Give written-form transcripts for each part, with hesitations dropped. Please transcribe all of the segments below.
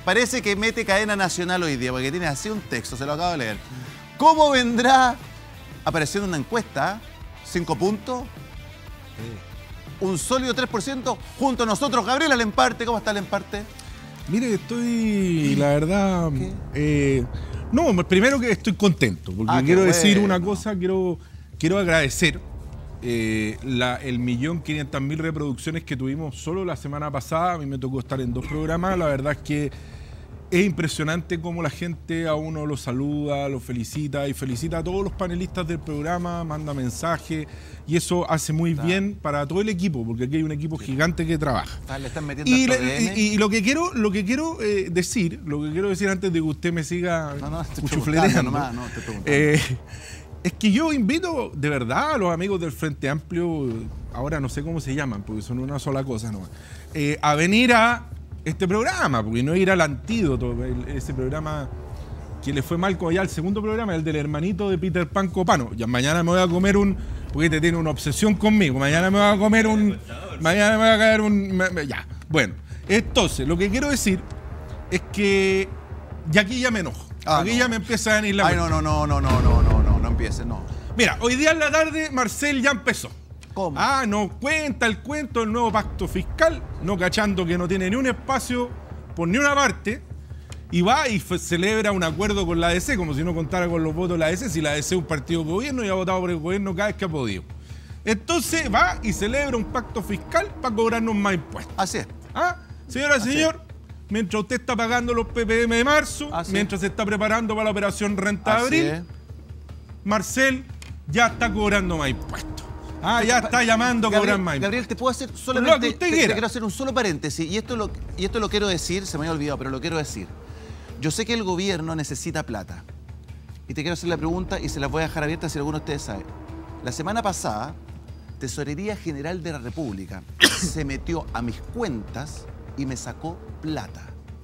parece que mete cadena nacional hoy día, porque tiene así un texto, se lo acabo de leer. ¿Cómo vendrá apareciendo una encuesta? 5 puntos. Un sólido 3% junto a nosotros. Gabriela Lemparte, ¿cómo está Lemparte? Mire, estoy, la verdad... no, primero que estoy contento, porque quiero decir una cosa, quiero agradecer el 1.500.000 reproducciones que tuvimos solo la semana pasada. A mí me tocó estar en 2 programas. La verdad es que es impresionante cómo la gente a uno lo saluda, lo felicita y felicita a todos los panelistas del programa, manda mensajes y eso hace muy bien para todo el equipo, porque aquí hay un equipo gigante que trabaja. Le están metiendo y lo que quiero decir antes de que usted me siga cuchufleteando, es que yo invito de verdad a los amigos del Frente Amplio, ahora no sé cómo se llaman, porque son una sola cosa, ¿no? A venir a este programa, porque no ir al Antídoto, ese programa que le fue mal como ya el segundo programa, el del hermanito de Peter Pan Copano. Ya mañana me voy a comer porque te tiene una obsesión conmigo, mañana me voy a comer mañana me voy a caer ya, bueno. Entonces, lo que quiero decir es que y aquí ya me enojo, aquí ya me empieza a venir la... Ay, no empieces, no. Mira, hoy día en la tarde Marcel ya empezó. ¿Cómo? Nos cuenta el cuento del nuevo pacto fiscal, no cachando que no tiene ni un espacio por ni una parte, y va y celebra un acuerdo con la ADC, como si no contara con los votos de la ADC, si la ADC es un partido de gobierno y ha votado por el gobierno cada vez que ha podido. Entonces va y celebra un pacto fiscal para cobrarnos más impuestos. Así es. Señora, señor, mientras usted está pagando los PPM de marzo, mientras se está preparando para la operación renta de abril, Marcel ya está cobrando más impuestos. Ya está llamando a cobrar más. Gabriel, te puedo hacer solamente... Te quiero hacer un solo paréntesis. Y esto lo quiero decir, se me había olvidado, pero lo quiero decir. Yo sé que el gobierno necesita plata. Y te quiero hacer la pregunta y se las voy a dejar abiertas si alguno de ustedes sabe. La semana pasada, Tesorería General de la República se metió a mis cuentas y me sacó plata.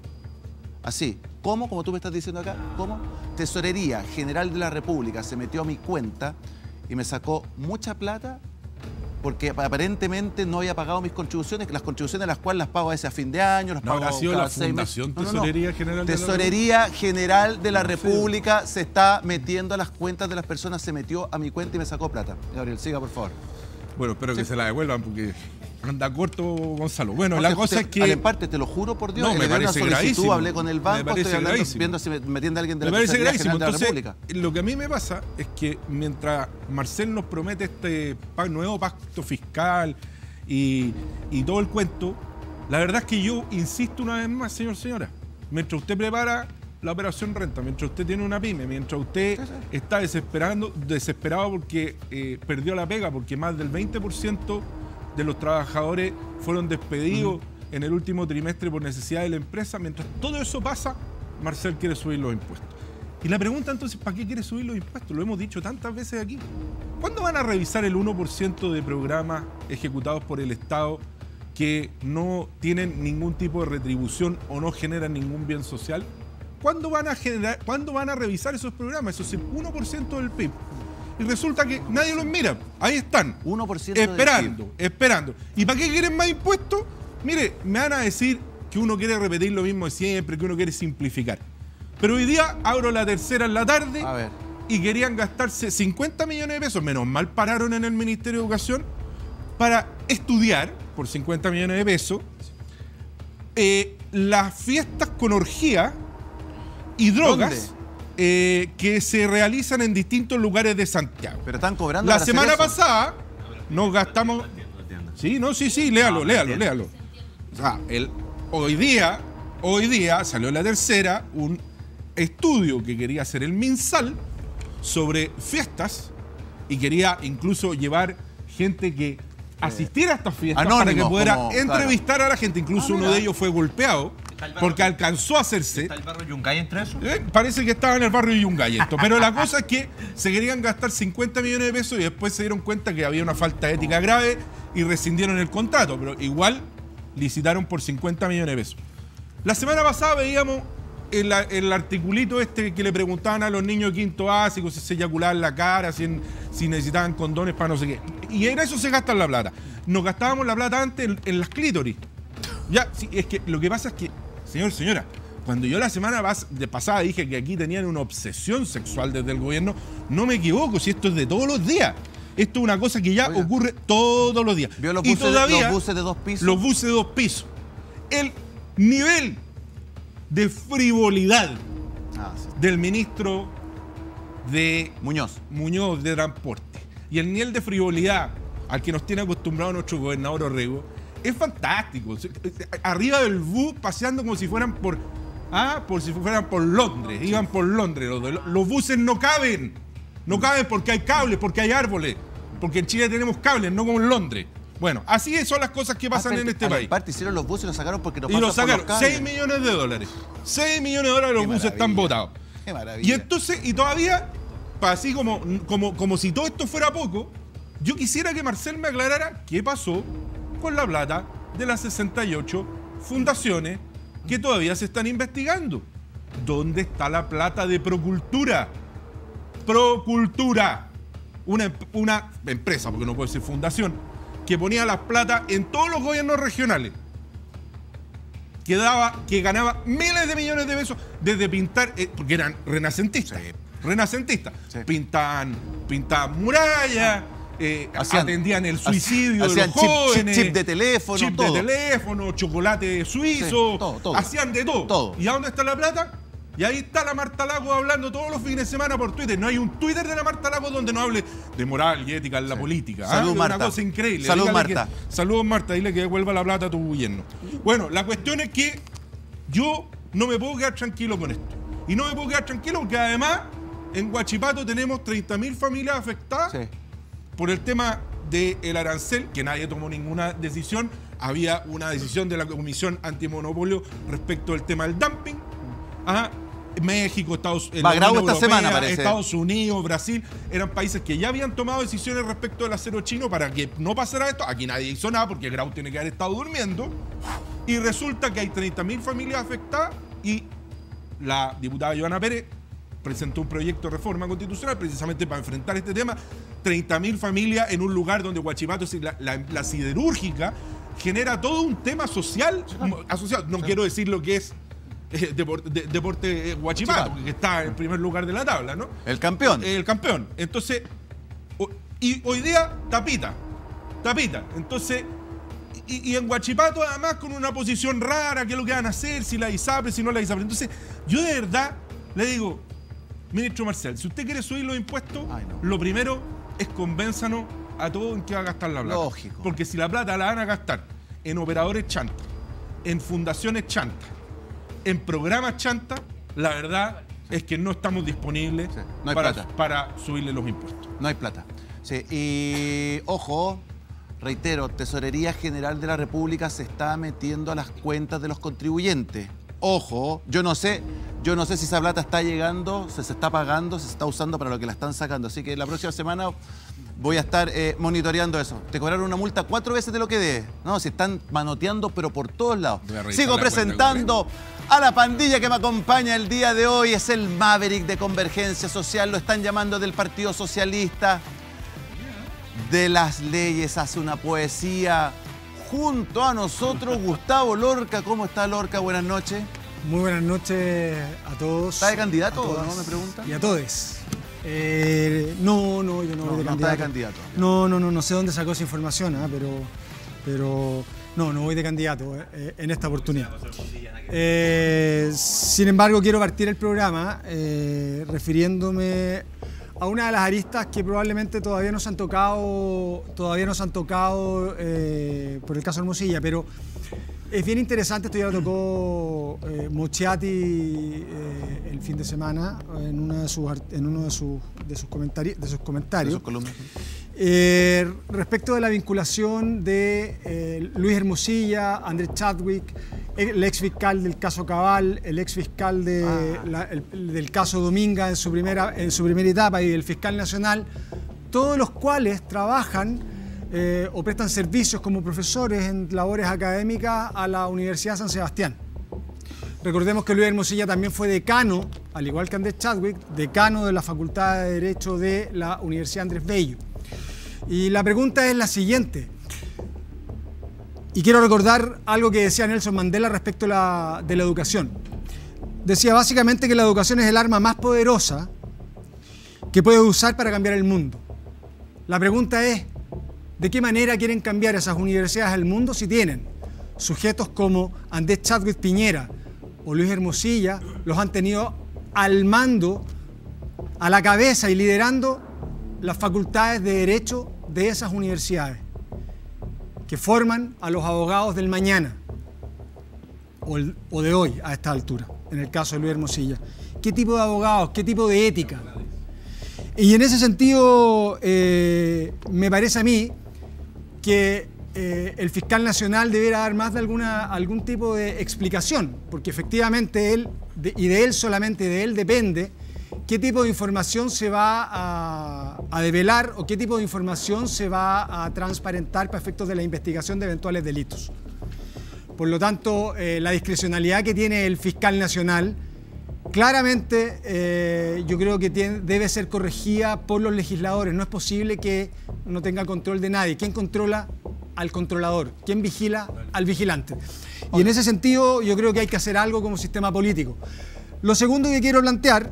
Así. ¿Cómo? Como tú me estás diciendo acá. ¿Cómo? Tesorería General de la República se metió a mi cuenta y me sacó mucha plata porque aparentemente no había pagado mis contribuciones, las contribuciones las cuales las pago a veces a fin de año, las pago cada 6 meses. Tesorería General de la Tesorería General de la República se está metiendo a las cuentas de las personas, se metió a mi cuenta y me sacó plata. Gabriel, siga, por favor. Bueno, espero que se la devuelvan porque anda corto, Gonzalo. Bueno, la cosa es que... Alemparte, te lo juro por Dios. No, me parece gravísimo. Hablé con el banco, estoy hablando, viendo si me atiende alguien de la Tesorería General de la República. Lo que a mí me pasa es que mientras Marcel nos promete este nuevo pacto fiscal y todo el cuento, la verdad es que yo insisto una vez más, señora, mientras usted prepara la operación renta, mientras usted tiene una pyme, mientras usted está desesperado porque perdió la pega, porque más del 20% de los trabajadores fueron despedidos en el último trimestre por necesidad de la empresa, mientras todo eso pasa, Marcel quiere subir los impuestos. Y la pregunta entonces, ¿para qué quiere subir los impuestos? Lo hemos dicho tantas veces aquí. ¿Cuándo van a revisar el 1% de programas ejecutados por el Estado que no tienen ningún tipo de retribución o no generan ningún bien social? ¿Cuándo van a revisar esos programas? Eso es el 1% del PIB. Y resulta que nadie los mira. Ahí están. 1% esperando. ¿Y para qué quieren más impuestos? Mire, me van a decir que uno quiere repetir lo mismo de siempre, que uno quiere simplificar. Pero hoy día abro la tercera en la tarde y querían gastarse 50 millones de pesos. Menos mal pararon en el Ministerio de Educación para estudiar por 50 millones de pesos las fiestas con orgía y drogas que se realizan en distintos lugares de Santiago. Pero están cobrando. La semana pasada nos gastamos... Sí, léalo. O sea, hoy día salió la tercera un estudio que quería hacer el MinSal sobre fiestas y quería incluso llevar gente que asistiera a estas fiestas para que pudiera entrevistar a la gente. Incluso uno de ellos fue golpeado porque alcanzó a hacerse. ¿Está el barrio Yungay entre eso? Parece que estaba en el barrio Yungay esto. Pero la cosa es que se querían gastar 50 millones de pesos y después se dieron cuenta que había una falta ética grave y rescindieron el contrato. Pero igual licitaron por 50 millones de pesos. La semana pasada veíamos el articulito este que le preguntaban a los niños de quinto básico si se eyaculaban la cara, si necesitaban condones para no sé qué. Y en eso se gastan la plata. Nos gastábamos la plata antes en las clítoris. Ya, sí, es que lo que pasa es que, señora, Cuando yo la semana pasada dije que aquí tenían una obsesión sexual desde el gobierno, no me equivoco, si esto es de todos los días. Esto es una cosa que ya ocurre todos los días. ¿Vio los buses de 2 pisos? Los buses de 2 pisos. El nivel de frivolidad del ministro de Muñoz de Transporte y el nivel de frivolidad al que nos tiene acostumbrado nuestro gobernador Orrego es fantástico. Arriba del bus paseando como si fueran por Londres. Iban por Londres. Los buses no caben. No caben porque hay cables, porque hay árboles. Porque en Chile tenemos cables, no como en Londres. Bueno, así son las cosas que pasan en este país. Aparte hicieron los buses y los sacaron porque no pasan. Y los sacaron, por los $6 millones. 6 millones de dólares los buses están botados. Qué maravilla. Y entonces, y todavía, así como si todo esto fuera poco, yo quisiera que Marcel me aclarara qué pasó con la plata de las 68 fundaciones que todavía se están investigando. ¿Dónde está la plata de Procultura? Procultura. Una empresa, porque no puede ser fundación, que ponía las plata en todos los gobiernos regionales, que ganaba miles de millones de pesos desde pintar, porque eran renacentistas. Sí. Pintaban murallas, atendían el suicidio de los jóvenes, chip de teléfono, chocolate suizo, todo. Hacían de todo. ¿Y a dónde está la plata? Y ahí está la Marta Lagos hablando todos los fines de semana por Twitter. No hay un Twitter de la Marta Lagos donde no hable de moral y ética en la política. Salud, Marta. Una cosa increíble. Salud, Marta. Saludos, Marta. Dile que devuelva la plata a tu gobierno. Bueno, la cuestión es que yo no me puedo quedar tranquilo con esto. Y no me puedo quedar tranquilo porque además en Huachipato tenemos 30.000 familias afectadas por el tema del arancel, que nadie tomó ninguna decisión. Había una decisión de la Comisión Antimonopolio respecto del tema del dumping. México, Estados Unidos, Brasil, eran países que ya habían tomado decisiones respecto del acero chino para que no pasara esto. Aquí nadie hizo nada porque Grau tiene que haber estado durmiendo. Y resulta que hay 30.000 familias afectadas y la diputada Joana Pérez presentó un proyecto de reforma constitucional precisamente para enfrentar este tema. 30.000 familias en un lugar donde Huachipato, la siderúrgica, genera todo un tema social asociado. No quiero decir lo que es Deporte Huachipato, que está en primer lugar de la tabla, ¿no? El campeón. Entonces, y hoy día, tapita. Entonces, y en Huachipato, además, con una posición rara, ¿qué es lo que van a hacer? Si la ISAPRE, si no la ISAPRE. Entonces, yo de verdad le digo, ministro Marcel, si usted quiere subir los impuestos, lo primero es convénzanos a todos en qué va a gastar la plata. Lógico. Porque si la plata la van a gastar en operadores chantas, en fundaciones chantas, en programas chanta, la verdad es que no estamos disponibles para subirle los impuestos. No hay plata. Sí. Y ojo, reitero, Tesorería General de la República se está metiendo a las cuentas de los contribuyentes. Ojo, yo no sé si esa plata está llegando, se está pagando, se está usando para lo que la están sacando. Así que la próxima semana voy a estar monitoreando eso. Te cobraron una multa 4 veces de lo que debes. No, se están manoteando, pero por todos lados. Sigo presentando a la pandilla que me acompaña el día de hoy. Es el Maverick de Convergencia Social. Lo están llamando del Partido Socialista. De las leyes hace una poesía. Junto a nosotros, Gustavo Lorca. ¿Cómo está, Lorca? Buenas noches. Muy buenas noches a todos. ¿Está de candidato o no, me pregunta? Y a todos. No, yo no voy de candidato. No está de candidato. No sé dónde sacó esa información, pero no voy de candidato en esta oportunidad. Sin embargo, quiero partir el programa refiriéndome a una de las aristas que probablemente todavía no se han tocado por el caso Hermosilla, pero es bien interesante. Esto ya lo tocó Mochiati el fin de semana en uno de sus comentarios. De sus columnas. Respecto de la vinculación de Luis Hermosilla, Andrés Chadwick, el ex fiscal del caso Cabal, el ex fiscal del caso Dominga en su primera etapa y el fiscal nacional, todos los cuales trabajan o prestan servicios como profesores en labores académicas a la Universidad San Sebastián. Recordemos que Luis Hermosilla también fue decano, al igual que Andrés Chadwick, decano de la Facultad de Derecho de la Universidad Andrés Bello. Y la pregunta es la siguiente, y quiero recordar algo que decía Nelson Mandela respecto de la educación. decía básicamente que la educación es el arma más poderosa que puede usar para cambiar el mundo. La pregunta es, ¿de qué manera quieren cambiar esas universidades al mundo si tienen sujetos como Andrés Chadwick Piñera o Luis Hermosilla, los han tenido al mando, a la cabeza y liderando las facultades de Derecho de esas universidades, que forman a los abogados del mañana o de hoy a esta altura, en el caso de Luis Hermosilla? ¿Qué tipo de abogados? ¿Qué tipo de ética? Y en ese sentido, me parece a mí que el fiscal nacional debiera dar más de algún tipo de explicación, porque efectivamente él, y de él solamente, de él depende qué tipo de información se va a develar o qué tipo de información se va a transparentar para efectos de la investigación de eventuales delitos. Por lo tanto, la discrecionalidad que tiene el fiscal nacional, claramente yo creo que debe ser corregida por los legisladores. No es posible que no tenga control de nadie. ¿Quién controla al controlador? ¿Quién vigila al vigilante? Y en ese sentido yo creo que hay que hacer algo como sistema político. Lo segundo que quiero plantear,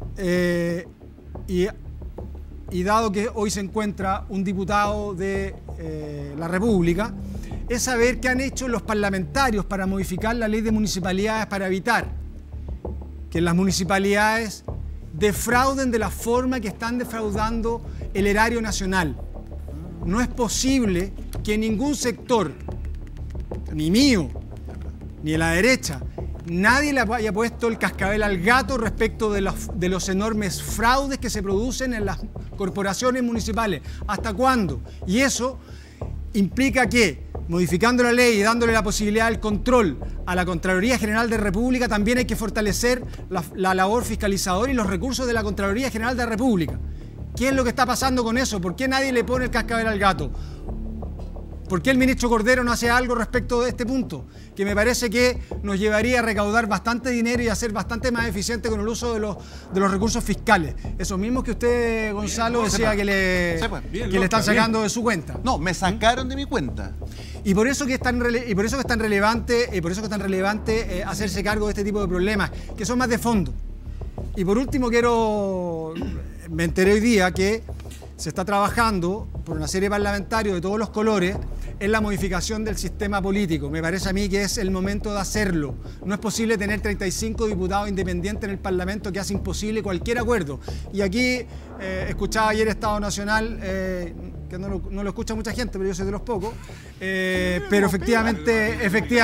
y dado que hoy se encuentra un diputado de la República, es saber qué han hecho los parlamentarios para modificar la ley de municipalidades para evitar que las municipalidades defrauden de la forma que están defraudando el erario nacional. No es posible que ningún sector, ni mío, ni de la derecha, nadie le haya puesto el cascabel al gato respecto de los enormes fraudes que se producen en las corporaciones municipales. ¿Hasta cuándo? Y eso implica que, modificando la ley y dándole la posibilidad del control a la Contraloría General de la República, también hay que fortalecer la labor fiscalizadora y los recursos de la Contraloría General de la República. ¿Qué es lo que está pasando con eso? ¿Por qué nadie le pone el cascabel al gato? ¿Por qué el ministro Cordero no hace algo respecto de este punto? Que me parece que nos llevaría a recaudar bastante dinero y a ser bastante más eficiente con el uso de los recursos fiscales. Esos mismos que usted, Gonzalo, decía que le están sacando de su cuenta. No, me sacaron de mi cuenta. Y por eso que es tan relevante hacerse cargo de este tipo de problemas, que son más de fondo. Y por último me enteré hoy día que se está trabajando por una serie de parlamentarios de todos los colores en la modificación del sistema político. Me parece a mí que es el momento de hacerlo. No es posible tener 35 diputados independientes en el Parlamento, que hace imposible cualquier acuerdo. Y aquí escuchaba ayer Estado Nacional, que no lo escucha mucha gente, pero yo soy de los pocos, pero efectivamente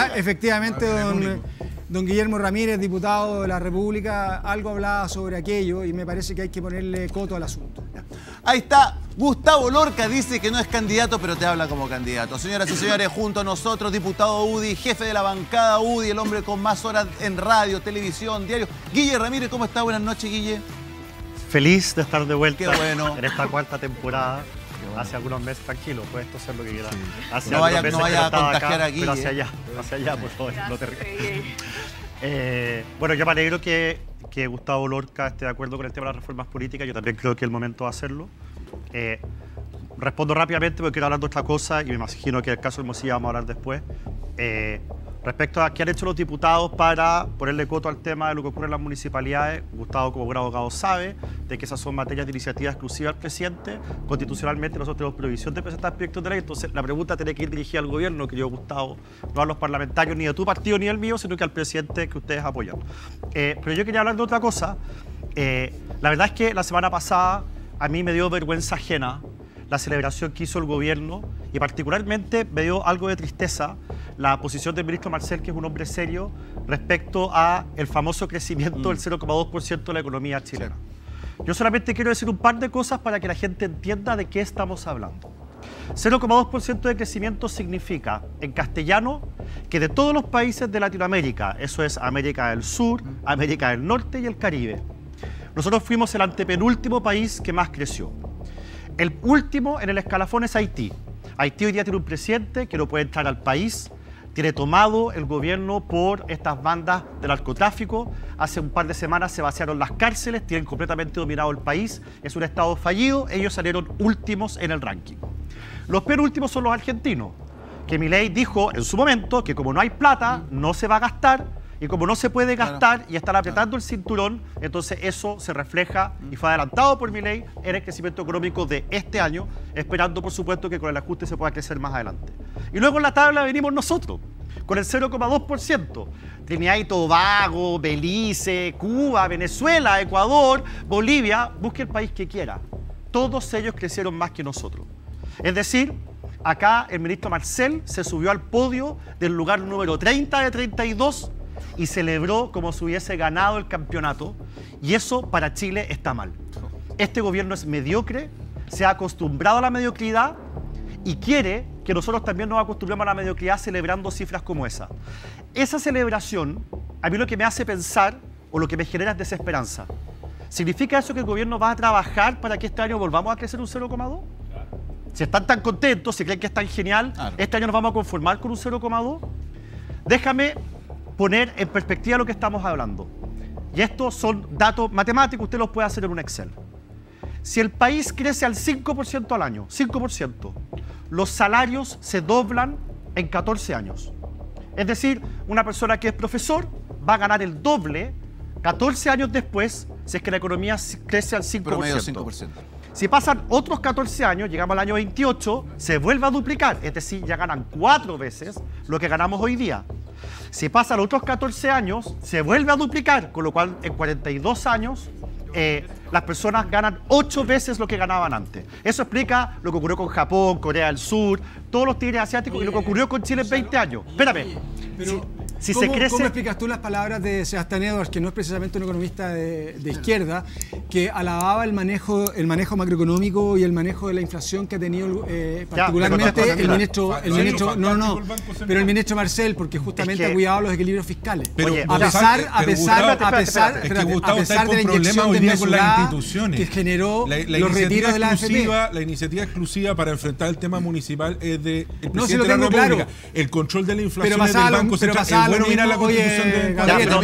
don Guillermo Ramírez, diputado de la República, algo hablaba sobre aquello y me parece que hay que ponerle coto al asunto. Ahí está, Gustavo Lorca dice que no es candidato, pero te habla como candidato. Señoras y señores, junto a nosotros, diputado UDI, jefe de la bancada UDI, el hombre con más horas en radio, televisión, diario. Guille Ramírez, ¿cómo está? Buenas noches, Guille. Feliz de estar de vuelta. Qué bueno. En esta cuarta temporada. Hace algunos meses, tranquilo, puede esto ser lo que quieras. Sí. No vaya a contagiar aquí. Pero hacia allá, por favor. No te bueno, yo me alegro que Gustavo Lorca esté de acuerdo con el tema de las reformas políticas. Yo también creo que es el momento de hacerlo. Respondo rápidamente porque quiero hablar de otra cosa y me imagino que el caso de Hermosilla vamos a hablar después. Respecto a qué han hecho los diputados para ponerle coto al tema de lo que ocurre en las municipalidades, Gustavo, como buen abogado, sabe de que esas son materias de iniciativa exclusiva del presidente. Constitucionalmente nosotros tenemos prohibición de presentar proyectos de ley, entonces la pregunta tiene que ir dirigida al gobierno, querido Gustavo, no a los parlamentarios ni de tu partido ni del mío, sino que al presidente que ustedes apoyan. Pero yo quería hablar de otra cosa. La verdad es que la semana pasada a mí me dio vergüenza ajena la celebración que hizo el gobierno y particularmente me dio algo de tristeza la posición del ministro Marcel, que es un hombre serio, respecto a el famoso crecimiento del 0,2% de la economía chilena. Sí. Yo solamente quiero decir un par de cosas para que la gente entienda de qué estamos hablando. 0,2% de crecimiento significa, en castellano, que de todos los países de Latinoamérica, eso es América del Sur, América del Norte y el Caribe, nosotros fuimos el antepenúltimo país que más creció. El último en el escalafón es Haití. Haití hoy día tiene un presidente que no puede entrar al país, tiene tomado el gobierno por estas bandas de narcotráfico. Hace un par de semanas se vaciaron las cárceles, tienen completamente dominado el país, es un estado fallido, ellos salieron últimos en el ranking. Los penúltimos son los argentinos, que Milei dijo en su momento que como no hay plata, no se va a gastar, Y como no se puede gastar y estar apretando el cinturón, entonces eso se refleja y fue adelantado por Milei en el crecimiento económico de este año, esperando por supuesto que con el ajuste se pueda crecer más adelante. Y luego en la tabla venimos nosotros, con el 0,2%. Trinidad y Tobago, Belice, Cuba, Venezuela, Ecuador, Bolivia, busque el país que quiera. Todos ellos crecieron más que nosotros. Es decir, acá el ministro Marcel se subió al podio del lugar número 30 de 32 y celebró como si hubiese ganado el campeonato. Y eso para Chile está mal. Este gobierno es mediocre, se ha acostumbrado a la mediocridad y quiere que nosotros también nos acostumbremos a la mediocridad celebrando cifras como esa. Esa celebración, a mí lo que me hace pensar o lo que me genera es desesperanza. ¿Significa eso que el gobierno va a trabajar para que este año volvamos a crecer un 0,2? Si están tan contentos, si creen que es tan genial, este año nos vamos a conformar con un 0,2. Déjame poner en perspectiva lo que estamos hablando. Y estos son datos matemáticos, usted los puede hacer en un Excel. Si el país crece al 5% al año, 5%, los salarios se doblan en 14 años. Es decir, una persona que es profesor va a ganar el doble 14 años después si es que la economía crece al 5%. Promedio 5%. Si pasan otros 14 años, llegamos al año 28, se vuelve a duplicar. Es decir, ya ganan 4 veces lo que ganamos hoy día. Si pasan otros 14 años, se vuelve a duplicar, con lo cual en 42 años las personas ganan 8 veces lo que ganaban antes. Eso explica lo que ocurrió con Japón, Corea del Sur, todos los tigres asiáticos y lo que ocurrió con Chile en 20 años. Espérame. Si ¿Cómo, se crece... ¿Cómo explicas tú las palabras de Sebastián Edwards, que no es precisamente un economista de izquierda, que alababa el manejo macroeconómico y el manejo de la inflación que ha tenido particularmente el ministro Marcel, porque justamente ha cuidado los equilibrios fiscales? Pero, a pesar de la inyección desmesurada que generó los retiros de la AFP. La iniciativa exclusiva para enfrentar el tema municipal es del presidente de la República. Claro. El control de la inflación es del Banco Central. Bueno, mira la Constitución de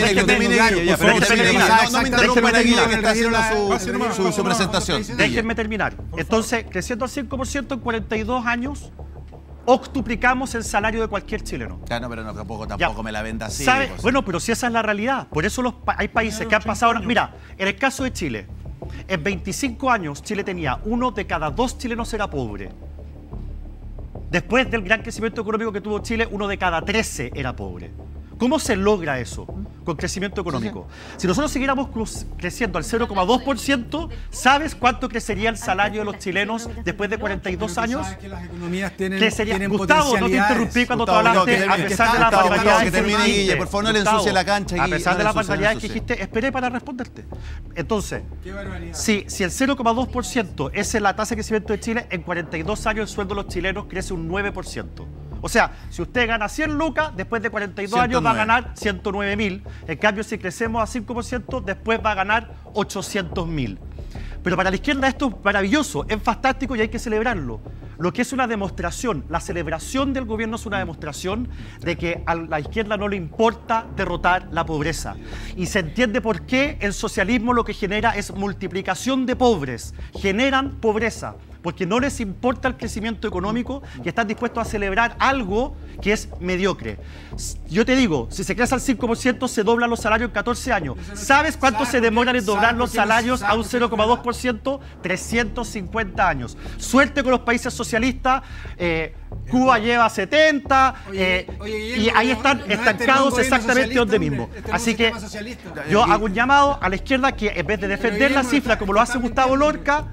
no me interrumpan aquí que está haciendo su presentación. Déjenme terminar. Entonces, creciendo al 5% en 42 años, octuplicamos el salario de cualquier chileno. Claro, pero tampoco me la venda así. Pues. Bueno, pero si esa es la realidad. Por eso hay países que han pasado... Mira, en el caso de Chile, en 25 años Chile tenía 1 de cada 2 chilenos era pobre. Después del gran crecimiento económico que tuvo Chile, 1 de cada 13 era pobre. ¿Cómo se logra eso? Con crecimiento económico. Si nosotros siguiéramos creciendo al 0,2%, ¿sabes cuánto crecería el salario de los chilenos después de 42 años? Sabes que las economías tienen Gustavo, no te interrumpí cuando tú hablaste, a pesar de las barbaridades que dijiste. Por favor, no le ensucie la cancha. A pesar de las barbaridades que dijiste, esperé para responderte. Entonces, si el 0,2% es la tasa de crecimiento de Chile, en 42 años el sueldo de los chilenos crece un 9%. O sea, si usted gana 100 lucas, después de 42 años va a ganar 109.000. En cambio, si crecemos a 5%, después va a ganar 800.000. Pero para la izquierda esto es maravilloso, es fantástico y hay que celebrarlo. Lo que es una demostración, la celebración del gobierno es una demostración de que a la izquierda no le importa derrotar la pobreza. Y se entiende por qué el socialismo lo que genera es multiplicación de pobres, generan pobreza. Porque no les importa el crecimiento económico y están dispuestos a celebrar algo que es mediocre. Yo te digo, si se crece al 5%, se doblan los salarios en 14 años. ¿Sabes cuánto se demoran en doblar los salarios a un 0,2%? 350 años. Suerte con los países socialistas. Cuba lleva 70 y ahí están estancados exactamente donde mismo. Así que yo hago un llamado a la izquierda que en vez de defender la cifra como lo hace Gustavo Lorca,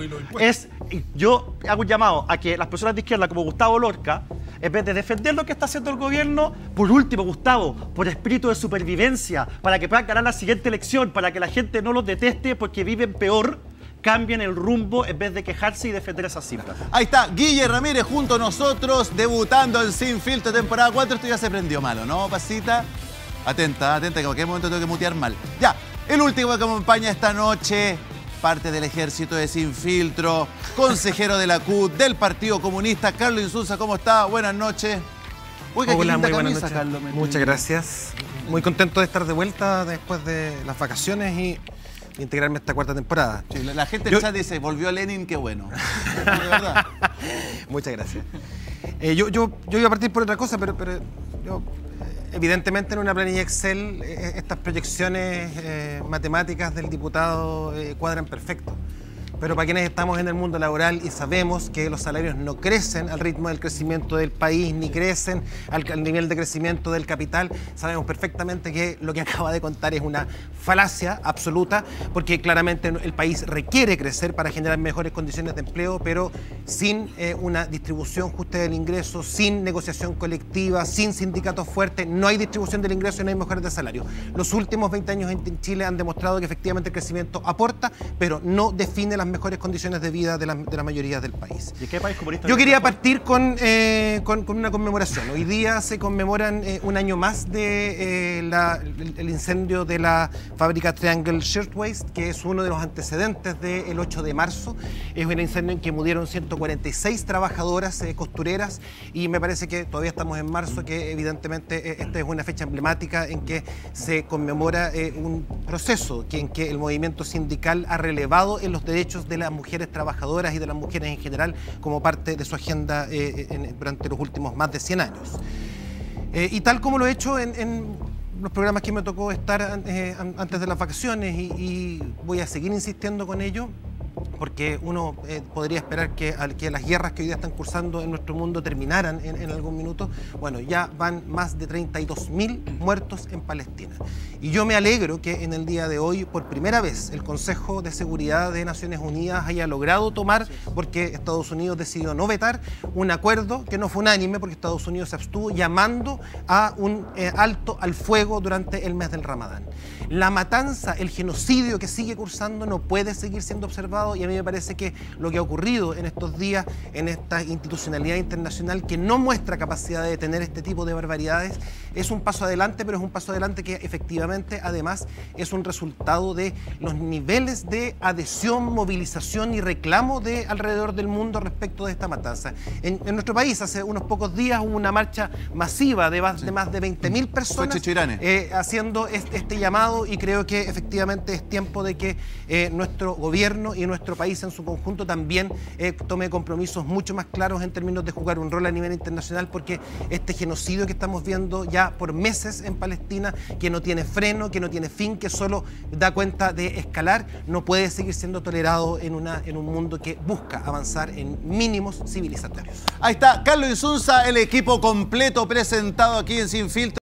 yo hago un llamado a que las personas de izquierda como Gustavo Lorca, en vez de defender lo que está haciendo el gobierno, por último, Gustavo, por espíritu de supervivencia, para que puedan ganar la siguiente elección, para que la gente no los deteste porque viven peor, cambien el rumbo en vez de quejarse y defender esas cifras. Ahí está, Guille Ramírez junto a nosotros, debutando en Sin Filtro temporada 4. Esto ya se prendió malo, ¿no, Pasita? Atenta, que en cualquier momento tengo que mutear mal. Ya, el último que acompaña esta noche, parte del ejército de Sin Filtro, consejero de la CUT, del Partido Comunista, Carlos Insulza. ¿Cómo está? Buenas noches. Hola, muy buenas noches. Carlos, muchas gracias. Muy contento de estar de vuelta después de las vacaciones y integrarme a esta cuarta temporada. Sí, la gente en chat dice, volvió Lenin, qué bueno. De verdad. Muchas gracias. Yo iba a partir por otra cosa, pero yo evidentemente en una planilla Excel estas proyecciones matemáticas del diputado cuadran perfecto. Pero para quienes estamos en el mundo laboral y sabemos que los salarios no crecen al ritmo del crecimiento del país, ni crecen al nivel de crecimiento del capital, sabemos perfectamente que lo que acaba de contar es una falacia absoluta, porque claramente el país requiere crecer para generar mejores condiciones de empleo, pero sin una distribución justa del ingreso, sin negociación colectiva, sin sindicatos fuertes, no hay distribución del ingreso y no hay mejoras de salario. Los últimos 20 años en Chile han demostrado que efectivamente el crecimiento aporta, pero no define las mejores condiciones de vida de la mayoría del país. ¿Y qué país comunista? Yo quería partir con una conmemoración. Hoy día se conmemoran un año más de el incendio de la fábrica Triangle Shirtwaist, que es uno de los antecedentes del 8 de marzo. Es un incendio en que murieron 146 trabajadoras costureras y me parece que todavía estamos en marzo, que evidentemente esta es una fecha emblemática en que se conmemora un proceso en que el movimiento sindical ha relevado en los derechos de las mujeres trabajadoras y de las mujeres en general como parte de su agenda durante los últimos más de 100 años. Y tal como lo he hecho en los programas que me tocó estar antes de las vacaciones y voy a seguir insistiendo con ello, porque uno podría esperar que las guerras que hoy día están cursando en nuestro mundo terminaran en algún minuto. Bueno, ya van más de 32.000 muertos en Palestina. Y yo me alegro que en el día de hoy, por primera vez, el Consejo de Seguridad de Naciones Unidas haya logrado tomar, porque Estados Unidos decidió no vetar, un acuerdo que no fue unánime, porque Estados Unidos se abstuvo, llamando a un alto al fuego durante el mes del Ramadán. La matanza, el genocidio que sigue cursando no puede seguir siendo observado, y a mí me parece que lo que ha ocurrido en estos días en esta institucionalidad internacional que no muestra capacidad de detener este tipo de barbaridades es un paso adelante, pero es un paso adelante que efectivamente además es un resultado de los niveles de adhesión, movilización y reclamo de alrededor del mundo respecto de esta matanza. En nuestro país hace unos pocos días hubo una marcha masiva de más de 20.000 personas haciendo este llamado, y creo que efectivamente es tiempo de que nuestro gobierno y nuestro país en su conjunto también tome compromisos mucho más claros en términos de jugar un rol a nivel internacional, porque este genocidio que estamos viendo ya por meses en Palestina, que no tiene freno, que no tiene fin, que solo da cuenta de escalar, no puede seguir siendo tolerado en un mundo que busca avanzar en mínimos civilizatorios. Ahí está Carlos Insunza, el equipo completo presentado aquí en Sin Filtro.